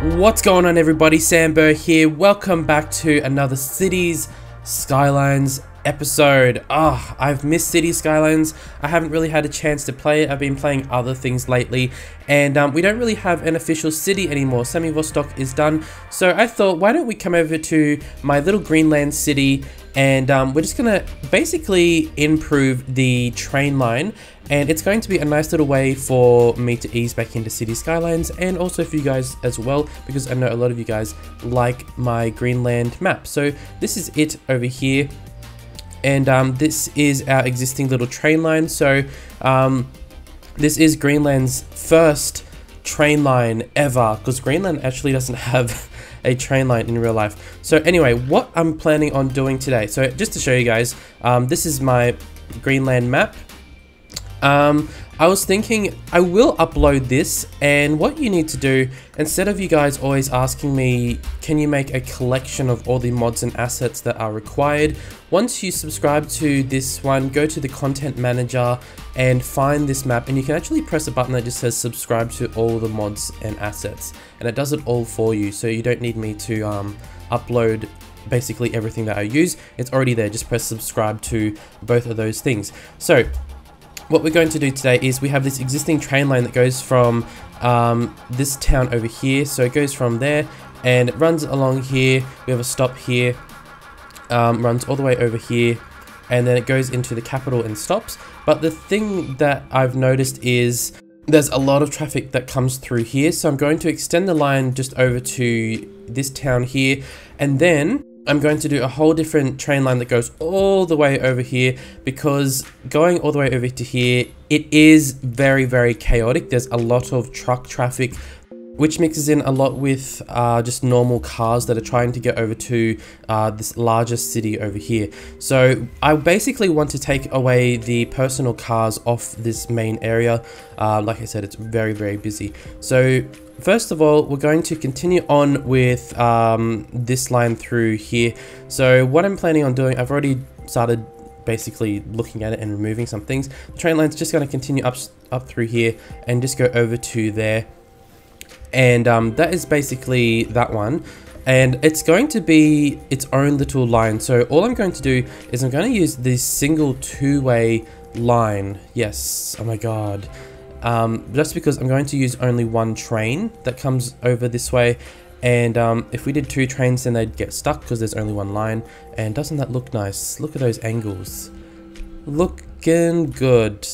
What's going on, everybody? Sambo here. Welcome back to another Cities Skylines episode. I've missed Cities Skylines. I haven't really had a chance to play it. I've been playing other things lately, and we don't really have an official city anymore. Semivostok is done, so I thought, why don't we come over to my little Greenland city, and we're just gonna basically improve the train line. And it's going to be a nice little way for me to ease back into City Skylines, and also for you guys as well, because I know a lot of you guys like my Greenland map. So this is it over here, and this is our existing little train line. So this is Greenland's first train line ever, because Greenland actually doesn't have a train line in real life. So anyway, what I'm planning on doing today, so just to show you guys, this is my Greenland map. I was thinking I will upload this, and what you need to do, instead of you guys always asking me, can you make a collection of all the mods and assets that are required, once you subscribe to this one, go to the content manager and find this map, and you can actually press a button that just says subscribe to all the mods and assets, and it does it all for you, so you don't need me to upload basically everything that I use. It's already there. Just press subscribe to both of those things. So what we're going to do today is we have this existing train line that goes from this town over here. So it goes from there and it runs along here. We have a stop here, runs all the way over here, and then it goes into the capital and stops. But the thing that I've noticed is there's a lot of traffic that comes through here. So I'm going to extend the line just over to this town here, and then I'm going to do a whole different train line that goes all the way over here, because going all the way over to here, it is very, very chaotic. There's a lot of truck traffic, which mixes in a lot with just normal cars that are trying to get over to this larger city over here. So I basically want to take away the personal cars off this main area. Like I said, it's very, very busy. So first of all, we're going to continue on with this line through here. So what I'm planning on doing, I've already started basically looking at it and removing some things. The train line's just going to continue up through here and just go over to there. And that is basically that one, and it's going to be its own little line. So all I'm going to do is I'm going to use this single two-way line. Yes, oh my god. Just because I'm going to use only one train that comes over this way, and if we did two trains, then they'd get stuck because there's only one line. And doesn't that look nice? Look at those angles, looking good.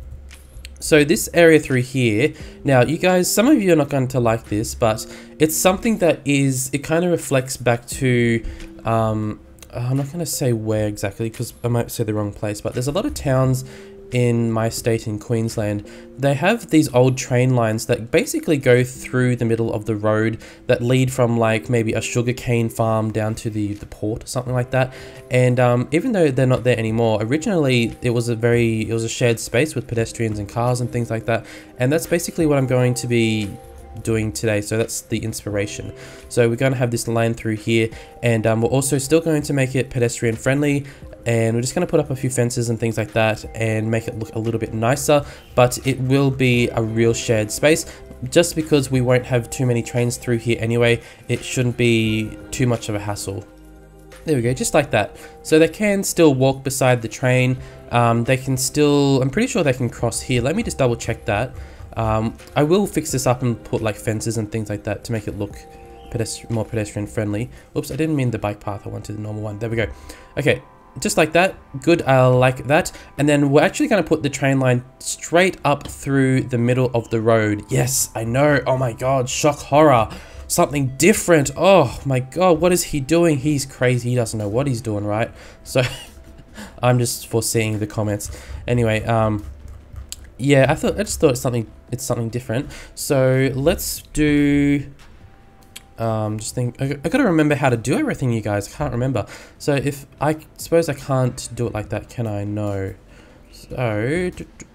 So this area through here, now you guys, some of you are not going to like this, but it's something that is, it kind of reflects back to, I'm not going to say where exactly because I might say the wrong place, but there's a lot of towns in my state in Queensland. They have these old train lines that basically go through the middle of the road that lead from like maybe a sugarcane farm down to the port or something like that. And even though they're not there anymore, originally it was a shared space with pedestrians and cars and things like that. And that's basically what I'm going to be doing today. So that's the inspiration. So we're going to have this line through here, and we're also still going to make it pedestrian friendly, and we're just going to put up a few fences and things like that and make it look a little bit nicer, but it will be a real shared space. Just because we won't have too many trains through here anyway, it shouldn't be too much of a hassle. There we go, just like that. So they can still walk beside the train. They can still, I'm pretty sure they can cross here. Let me just double check that. I will fix this up and put like fences and things like that to make it look more pedestrian friendly. Oops, I didn't mean the bike path, I wanted the normal one. There we go. Okay, just like that. Good, I like that. And then we're actually going to put the train line straight up through the middle of the road. Yes, I know. Oh my god, shock horror. Something different. Oh my god, what is he doing? He's crazy. He doesn't know what he's doing, right? So I'm just foreseeing the comments. Anyway, yeah, I just thought it's something different. So let's do I gotta remember how to do everything, you guys. I can't remember. So if I suppose I can't do it like that, can I? No. So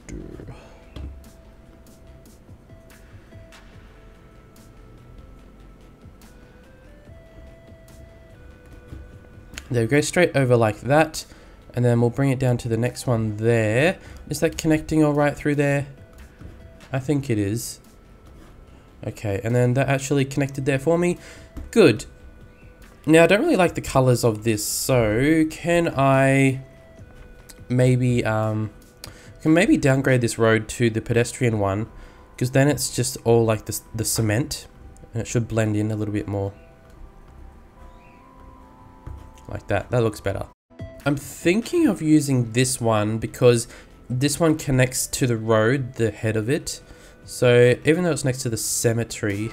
there we go, straight over like that, and then we'll bring it down to the next one there. Is that connecting all right through there? I think it is. Okay, and then that actually connected there for me. Good. Now, I don't really like the colors of this, so can I maybe downgrade this road to the pedestrian one, because then it's just all like the cement, and it should blend in a little bit more. Like that. That looks better. I'm thinking of using this one because this one connects to the road, the head of it. So even though it's next to the cemetery,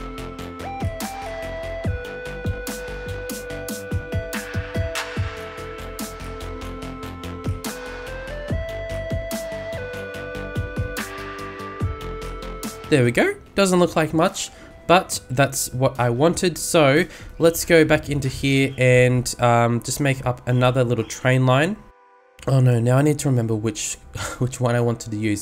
there we go. Doesn't look like much, but that's what I wanted. So let's go back into here and just make up another little train line. Oh no, now I need to remember which one I wanted to use.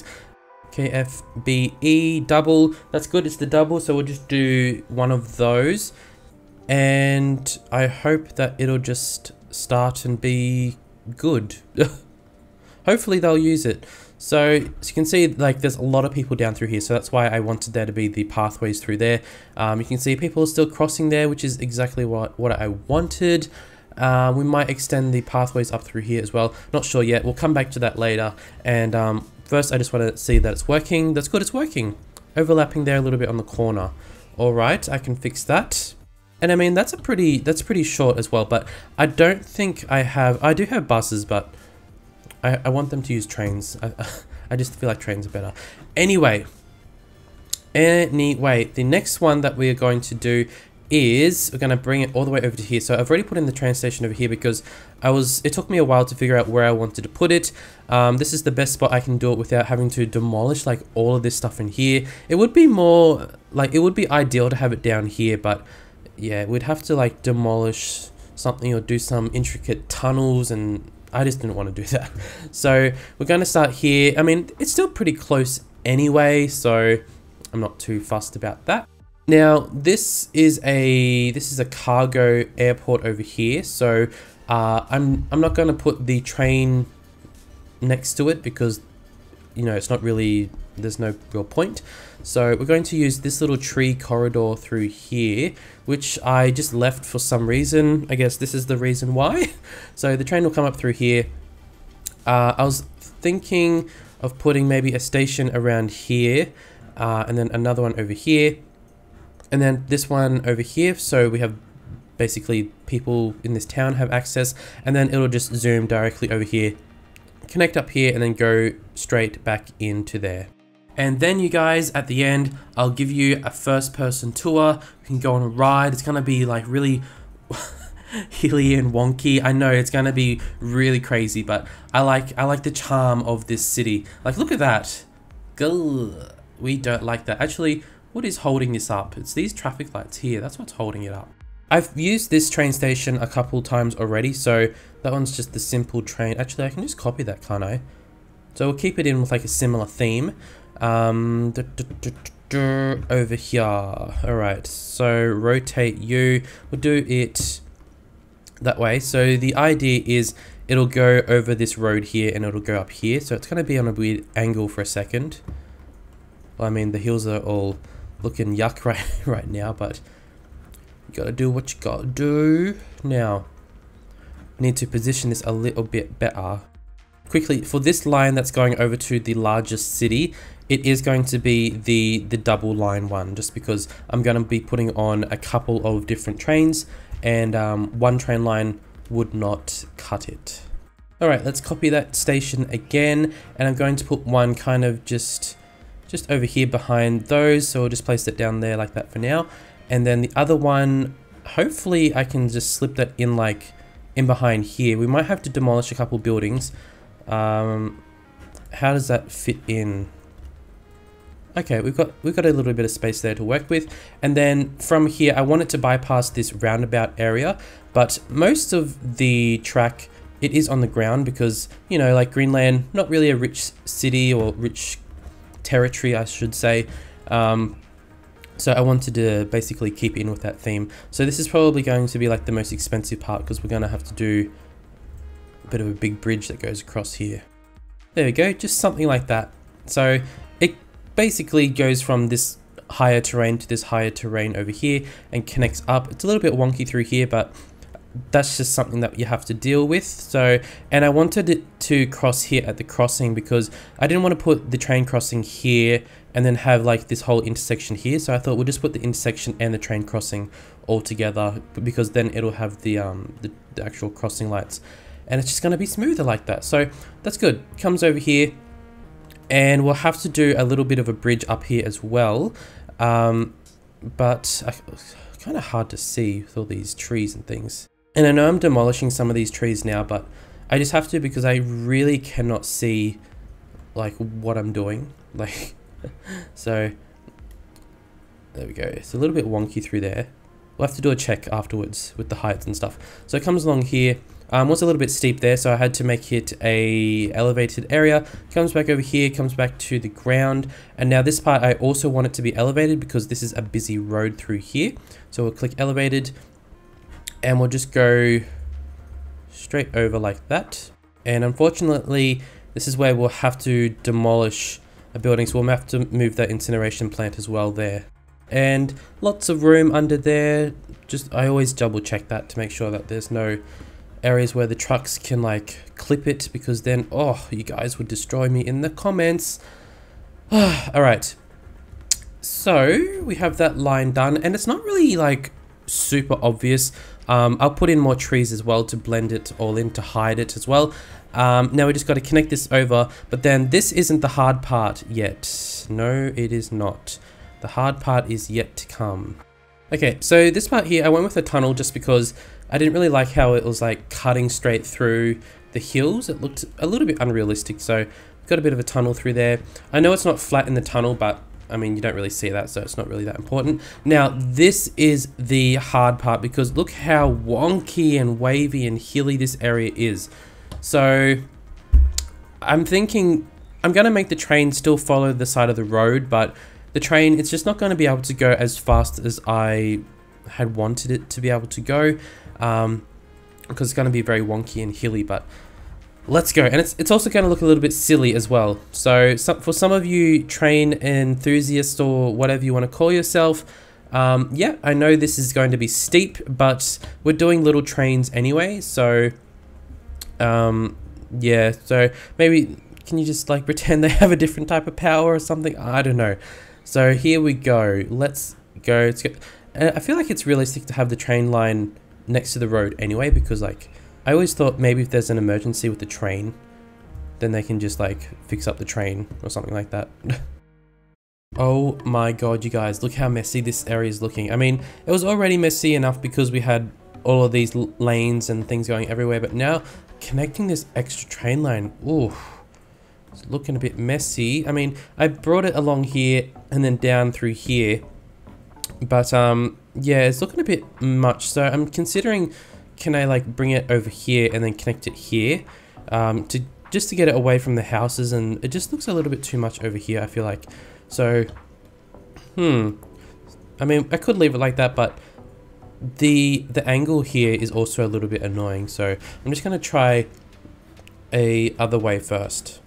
KFBE double, that's good, it's the double, so we'll just do one of those. And I hope that it'll just start and be good. Hopefully they'll use it. So as you can see, like there's a lot of people down through here, so that's why I wanted there to be the pathways through there. You can see people are still crossing there, which is exactly what I wanted. We might extend the pathways up through here as well. Not sure yet. We'll come back to that later. And first, I just want to see that it's working. That's good. It's working. Overlapping there a little bit on the corner. All right, I can fix that. And I mean that's pretty short as well. But I don't think I do have buses, but I want them to use trains. I just feel like trains are better. Anyway, the next one that we are going to do is we're going to bring it all the way over to here. So I've already put in the train station over here because it took me a while to figure out where I wanted to put it. This is the best spot I can do it without having to demolish like all of this stuff in here. It would be more like, it would be ideal to have it down here, but yeah, we'd have to like demolish something or do some intricate tunnels, and I just didn't want to do that. So we're going to start here. I mean, it's still pretty close anyway, so I'm not too fussed about that. Now, this is a cargo airport over here, so I'm not going to put the train next to it because, you know, it's not really, there's no real point. So we're going to use this little tree corridor through here, which I just left for some reason. I guess this is the reason why. So the train will come up through here. I was thinking of putting maybe a station around here, and then another one over here. And then this one over here, so we have basically people in this town have access, and then it'll just zoom directly over here, connect up here, and then go straight back into there. And then you guys, at the end, I'll give you a first-person tour. You can go on a ride. It's gonna be like really hilly and wonky. I know it's gonna be really crazy, but I like the charm of this city. Like, look at that. Gah, we don't like that. Actually, what is holding this up? It's these traffic lights here. That's what's holding it up. I've used this train station a couple times already, so that one's just the simple train. Actually, I can just copy that, can't I? So we'll keep it in with like a similar theme. Over here. Alright, so rotate you. We'll do it that way. So the idea is it'll go over this road here and it'll go up here. So it's going to be on a weird angle for a second. Well, I mean, the hills are all looking yuck right now, but you gotta do what you gotta do. Now, I need to position this a little bit better. Quickly, for this line that's going over to the largest city, it is going to be the double line one, just because I'm going to be putting on a couple of different trains, and one train line would not cut it. Alright, let's copy that station again, and I'm going to put one kind of just over here behind those, so we'll just place it down there like that for now. And then the other one, hopefully I can just slip that in like in behind here. We might have to demolish a couple buildings. How does that fit in? Okay, we've got a little bit of space there to work with. And then from here, I want it to bypass this roundabout area, but most of the track, it is on the ground because, you know, like Greenland, not really a rich city or rich territory, I should say. So I wanted to basically keep in with that theme. So this is probably going to be like the most expensive part because we're going to have to do a bit of a big bridge that goes across here. There we go, just something like that. So it basically goes from this higher terrain to this higher terrain over here and connects up. It's a little bit wonky through here, but that's just something that you have to deal with. So, and I wanted it to cross here at the crossing because I didn't want to put the train crossing here and then have like this whole intersection here. So I thought we'll just put the intersection and the train crossing all together, because then it'll have the actual crossing lights, and it's just going to be smoother like that. So that's good. Comes over here, and we'll have to do a little bit of a bridge up here as well. But kind of hard to see with all these trees and things. And I know I'm demolishing some of these trees now, but I just have to because I really cannot see like what I'm doing. Like, so there we go. It's a little bit wonky through there. We'll have to do a check afterwards with the heights and stuff. So it comes along here. Was a little bit steep there, so I had to make it a elevated area. Comes back over here, comes back to the ground, and now this part I also want it to be elevated because this is a busy road through here. So we'll click elevated, and we'll just go straight over like that. And unfortunately, this is where we'll have to demolish a building, so we'll have to move that incineration plant as well there. And lots of room under there. Just I always double check that to make sure that there's no areas where the trucks can like clip it, because then, oh, you guys would destroy me in the comments. All right, so we have that line done, and it's not really like super obvious. I'll put in more trees as well to blend it all in, to hide it as well. Now we just got to connect this over, but then this isn't the hard part yet. No, it is not. The hard part is yet to come. Okay, so this part here, I went with a tunnel just because I didn't really like how it was like cutting straight through the hills. It looked a little bit unrealistic, so got a bit of a tunnel through there. I know it's not flat in the tunnel, but I mean, you don't really see that, so it's not really that important. Now, this is the hard part because look how wonky and wavy and hilly this area is. So I'm thinking I'm going to make the train still follow the side of the road, but the train, it's just not going to be able to go as fast as I had wanted it to be able to go, because it's going to be very wonky and hilly. But let's go. And it's also going to look a little bit silly as well. So for some of you train enthusiasts or whatever you want to call yourself, yeah, I know this is going to be steep, but we're doing little trains anyway. So yeah, so maybe can you just like pretend they have a different type of power or something? I don't know. So here we go. Let's go. I feel like it's realistic to have the train line next to the road anyway, because like I always thought maybe if there's an emergency with the train, then they can just like fix up the train or something like that. Oh my god, you guys, look how messy this area is looking. I mean, it was already messy enough because we had all of these lanes and things going everywhere, but now connecting this extra train line, ooh, it's looking a bit messy. I mean, I brought it along here and then down through here, but yeah, it's looking a bit much. So I'm considering, can I like bring it over here and then connect it here, just to get it away from the houses, and it just looks a little bit too much over here, I feel like. So I mean, I could leave it like that, but the angle here is also a little bit annoying, so I'm just going to try a other way first.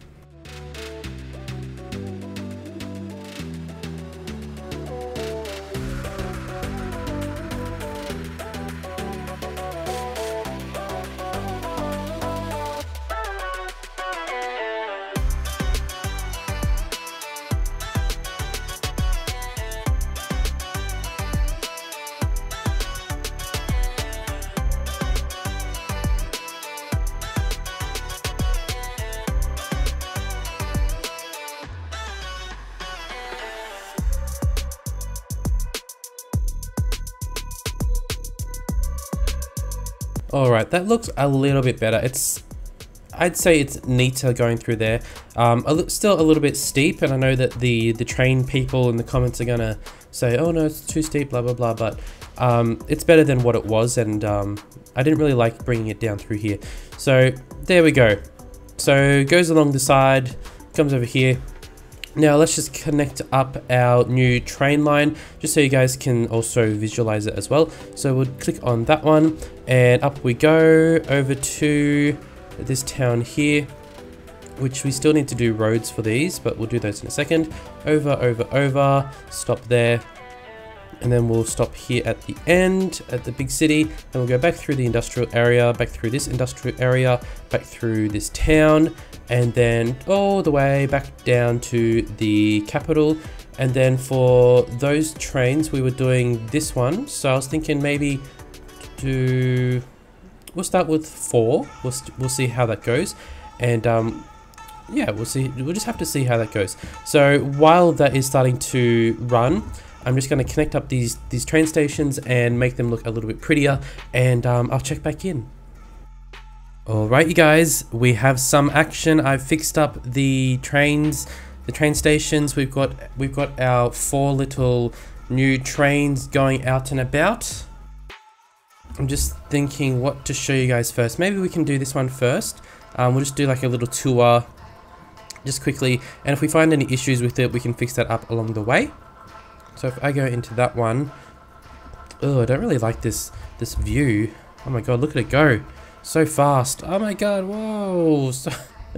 Alright, that looks a little bit better. I'd say it's neater going through there. Still a little bit steep, and I know that the train people in the comments are gonna say, oh no, it's too steep, blah blah blah, but it's better than what it was, and I didn't really like bringing it down through here. So there we go. So it goes along the side, comes over here. Now let's just connect up our new train line, just so you guys can also visualize it as well. So we'll click on that one, and up we go over to this town here. which we still need to do roads for these, but we'll do those in a second. Over, over, over, stop there. And then we'll stop here at the end, at the big city, and we'll go back through the industrial area, back through this industrial area, back through this town, and then all the way back down to the capital. And then for those trains, we were doing this one, so I was thinking maybe we'll start with 4, we'll see how that goes, and yeah, we'll just have to see how that goes. So while that is starting to run, I'm just going to connect up these train stations and make them look a little bit prettier, and I'll check back in. Alright you guys, we have some action. I've fixed up the trains, the train stations. We've got our 4 little new trains going out and about. I'm just thinking what to show you guys first. Maybe we can do this one first. We'll just do like a little tour just quickly, and if we find any issues with it, we can fix that up along the way. So if I go into that one, oh, I don't really like this view. Oh my god, look at it go. So fast. Oh my god, whoa. So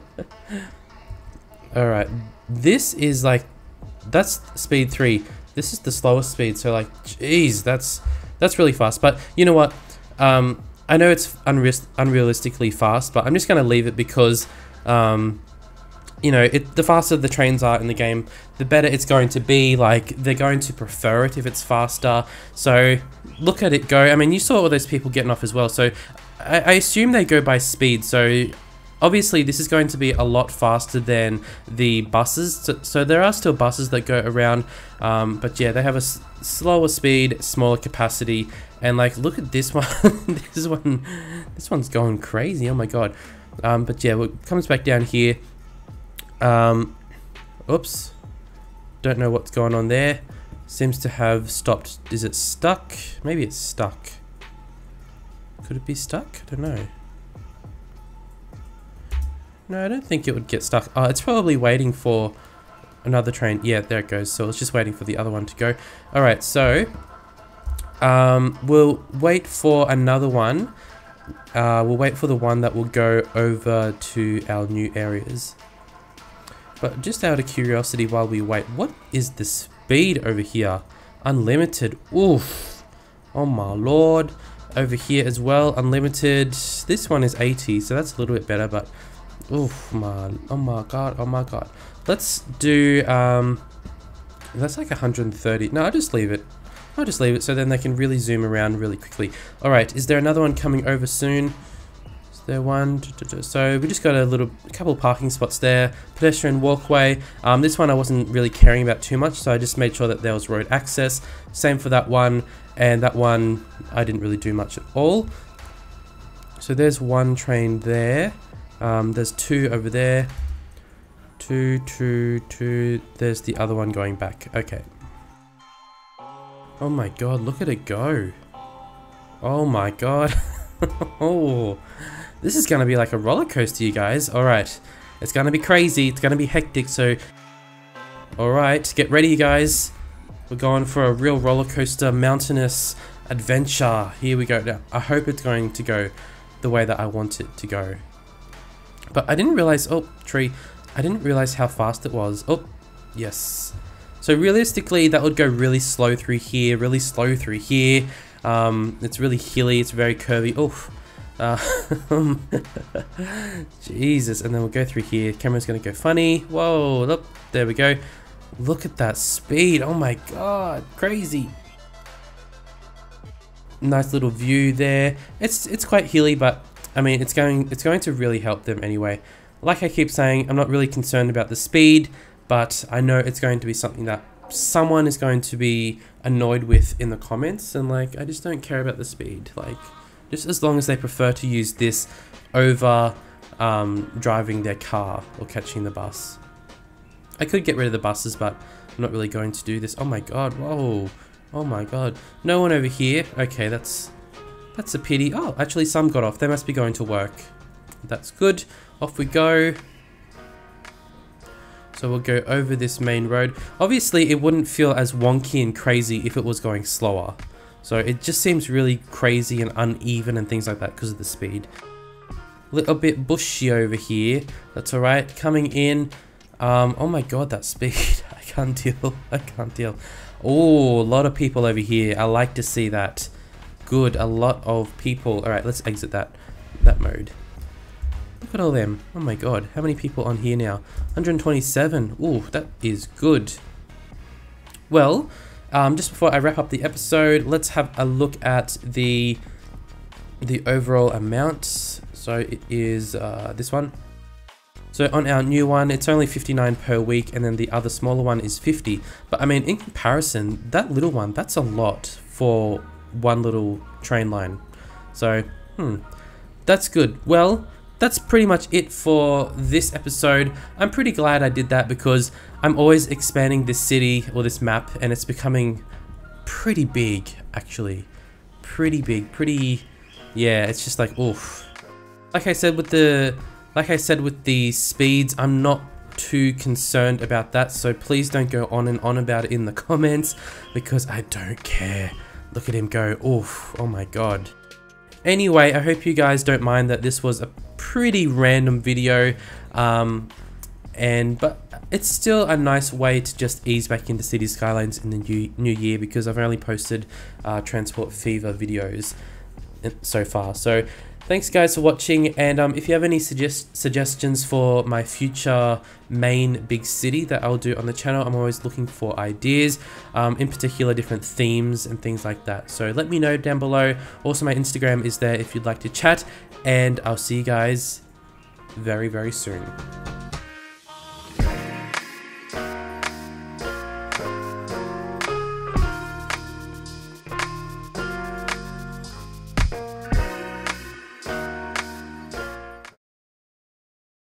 alright, this is like, that's speed 3. This is the slowest speed, so like, jeez, that's really fast. But you know what? I know it's unrealistically fast, but I'm just going to leave it because, you know, the faster the trains are in the game, the better it's going to be. Like, they're going to prefer it if it's faster. So look at it go. I mean, you saw all those people getting off as well. So I assume they go by speed. So obviously this is going to be a lot faster than the buses. So there are still buses that go around. But yeah, they have a slower speed, smaller capacity. And like, look at this one. This one's going crazy. Oh my god. But yeah, it comes back down here. Oops, don't know what's going on there. Seems to have stopped. Is it stuck? Maybe it's stuck. Could it be stuck? I don't know. No, I don't think it would get stuck. Oh, it's probably waiting for another train. Yeah, there it goes. So it's just waiting for the other one to go. Alright, so we'll wait for another one. We'll wait for the one that will go over to our new areas. But just out of curiosity while we wait, what is the speed over here? Unlimited. Oof. Oh my lord. Over here as well, unlimited. This one is 80, so that's a little bit better, but oof, man. Oh my god, oh my god. Let's do, that's like 130. No, I'll just leave it. I'll just leave it so then they can really zoom around really quickly. Alright, is there another one coming over soon? There one, so we just got a couple parking spots there, pedestrian walkway. This one I wasn't really caring about too much, so I just made sure that there was road access. Same for that one, and that one I didn't really do much at all. So there's one train there. There's 2 over there. 2, 2, 2. There's the other one going back. Okay. Oh my god, look at it go. Oh my god. Oh. This is going to be like a roller coaster, you guys. Alright. It's going to be crazy. It's going to be hectic. So, alright. Get ready, you guys. We're going for a real roller coaster, mountainous adventure. Here we go. Now, I hope it's going to go the way that I want it to go. But I didn't realize... Oh, tree. I didn't realize how fast it was. Oh, yes. So realistically, that would go really slow through here. Really slow through here. It's really hilly. It's very curvy. Oof. Jesus, and then we'll go through here. Camera's gonna go funny. Whoa, look, there we go. Look at that speed. Oh my god, crazy. Nice little view there. It's quite hilly, but I mean it's going to really help them anyway. Like I keep saying, I'm not really concerned about the speed, but I know it's going to be something that someone is going to be annoyed with in the comments, and like I just don't care about the speed. Like, just as long as they prefer to use this over driving their car or catching the bus. I could get rid of the buses, but I'm not really going to do this. Oh my god, whoa. Oh my god. No one over here. Okay, that's a pity. Oh, actually some got off. They must be going to work. That's good. Off we go. So we'll go over this main road. Obviously, it wouldn't feel as wonky and crazy if it was going slower. So it just seems really crazy and uneven and things like that because of the speed. little bit bushy over here. That's alright. Coming in. Oh my god, that speed. I can't deal. I can't deal. Oh, a lot of people over here. I like to see that. Good, a lot of people. Alright, let's exit that mode. Look at all them. Oh my god, how many people on here now? 127. Ooh, that is good. Well, just before I wrap up the episode, let's have a look at the overall amount. So it is this one. So on our new one, it's only 59 per week, and then the other smaller one is 50. But I mean, in comparison, that little one, that's a lot for one little train line. So, that's good. Well, that's pretty much it for this episode. I'm pretty glad I did that because I'm always expanding this city or this map, and it's becoming pretty big, actually. Pretty big, yeah, it's just like, oof. Like I said with the speeds, I'm not too concerned about that, so please don't go on and on about it in the comments because I don't care. Look at him go, oof, oh my god. Anyway, I hope you guys don't mind that this was a pretty random video, but it's still a nice way to just ease back into City Skylines in the new year because I've only posted Transport Fever videos so far. So thanks guys for watching, and if you have any suggestions for my future main big city that I'll do on the channel, I'm always looking for ideas, in particular different themes and things like that. So let me know down below. Also, my Instagram is there if you'd like to chat, and I'll see you guys very, very soon.